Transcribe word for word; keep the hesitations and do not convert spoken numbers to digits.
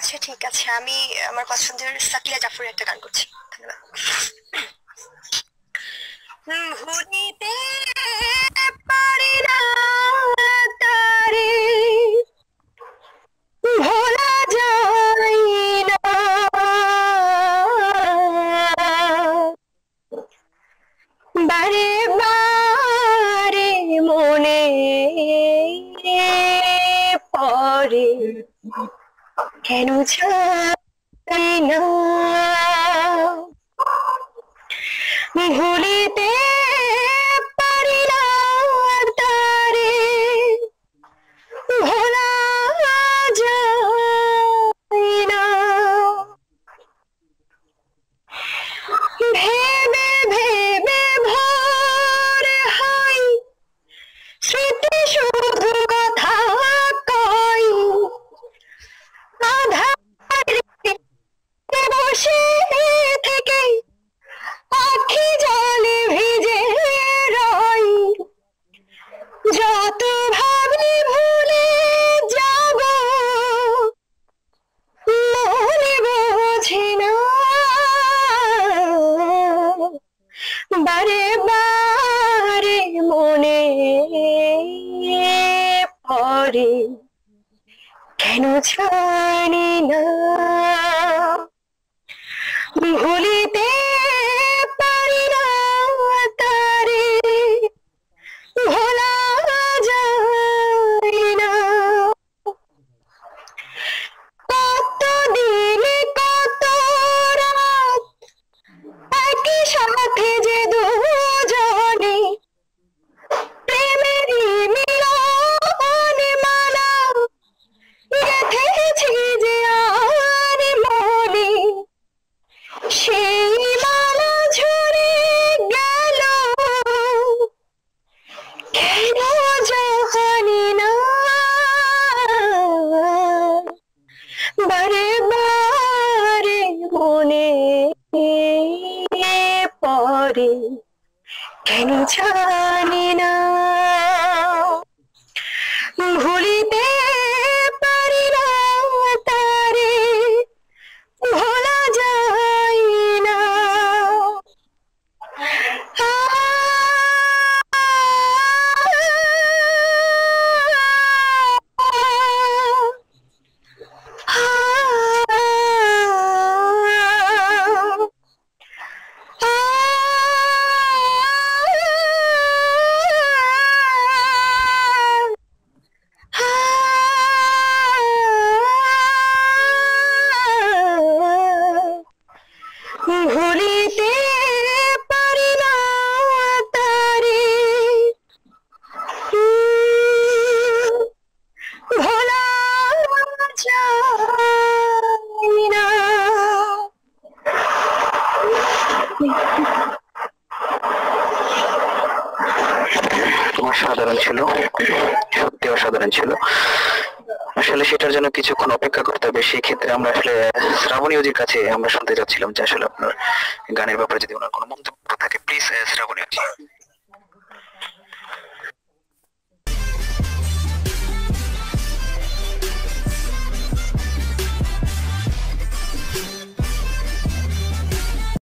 আচ্ছা ঠিক আছে, আমি আমার পছন্দের সাকিয়া জাফরের একটা গান করছি। ধন্যবাদ। ভুলিতে পারি না তারে, ভোলা যায় না, বারে বারে মনে পড়ে, কেন জানি না ভুলিতে পারি না তারে, ভোলা যায় না, ভেবে ভেবে ভোর হয়, স্মৃতি শুধু কথা কয়, আধারে বসে থেকে আখি জলে ভিজে রয়, যত ভাবি ভুলে যাব মনে বোঝে না, বারে বারে মনে পড়ে, কেন জানি না ভুলিতে পারি না তারে, ভোলা যায় না, কত দিনে কত রাত একই সাথে যে দুজনে প্রেমেরই মিলনে মালা গেঁথেছি যে আর মনে, সেই মালা ঝরে গেল কেন জানি না, বারে বারে মনে পড়ে, কেন জানি না ভুলিতে পারি না তারে, ভোলা যায় না। ভুলিতে পারি না তারে, ভোলা যায় না। অসাধারণ ছিল, সত্যি অসাধারণ ছিল। আসলে সেটার জন্য কিছুক্ষণ অপেক্ষা করতে হবে। সেই ক্ষেত্রে আমরা আসলে শ্রাবণী ওজির কাছে আমরা শুনতে যাচ্ছিলাম যে আসলে আপনার গানের ব্যাপারে যদি ওনার কোনো মন্তব্য থাকে, প্লিজ শ্রাবণী ওজি।